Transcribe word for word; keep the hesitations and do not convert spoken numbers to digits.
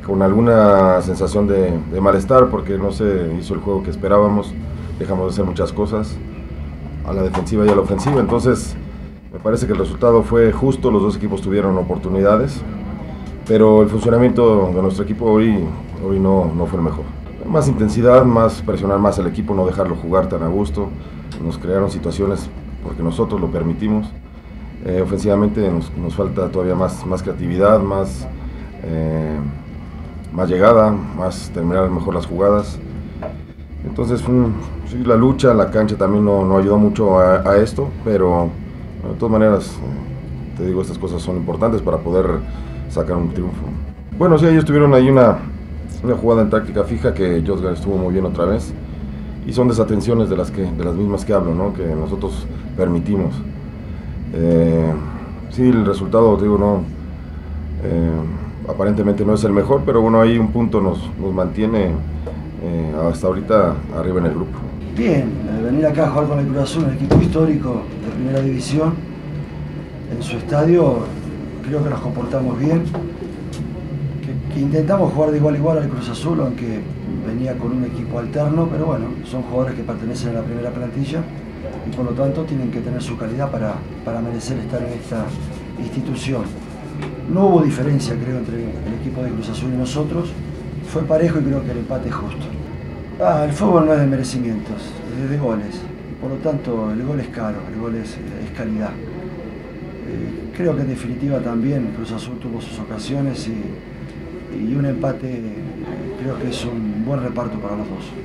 con alguna sensación de, de malestar porque no se hizo el juego que esperábamos, dejamos de hacer muchas cosas a la defensiva y a la ofensiva, entonces me parece que el resultado fue justo, los dos equipos tuvieron oportunidades, pero el funcionamiento de nuestro equipo hoy, hoy no, no fue el mejor. Más intensidad, más presionar más al equipo, no dejarlo jugar tan a gusto, nos crearon situaciones porque nosotros lo permitimos. Eh, ofensivamente nos, nos falta todavía más, más creatividad, más, eh, más llegada, más terminar mejor las jugadas. Entonces um, sí, la lucha, la cancha también no, no ayudó mucho a, a esto, pero de todas maneras, eh, te digo, estas cosas son importantes para poder sacar un triunfo. Bueno, sí, ellos tuvieron ahí una, una jugada en táctica fija que Josgar estuvo muy bien otra vez, y son desatenciones de las, que, de las mismas que hablo, ¿no? Que nosotros permitimos. Eh, sí, el resultado, digo, no, eh, aparentemente no es el mejor, pero bueno, ahí un punto nos, nos mantiene eh, hasta ahorita arriba en el grupo. Bien, venir acá a jugar con el Cruz Azul, un equipo histórico de primera división, en su estadio, creo que nos comportamos bien, que, que intentamos jugar de igual a igual al Cruz Azul, aunque venía con un equipo alterno, pero bueno, son jugadores que pertenecen a la primera plantilla y por lo tanto tienen que tener su calidad para, para merecer estar en esta institución. No hubo diferencia, creo, entre el equipo de Cruz Azul y nosotros, fue parejo y creo que el empate es justo. Ah, el fútbol no es de merecimientos, es de goles, y por lo tanto el gol es caro, el gol es, es calidad. Eh, creo que en definitiva también Cruz Azul tuvo sus ocasiones y, y un empate eh, creo que es un buen reparto para los dos.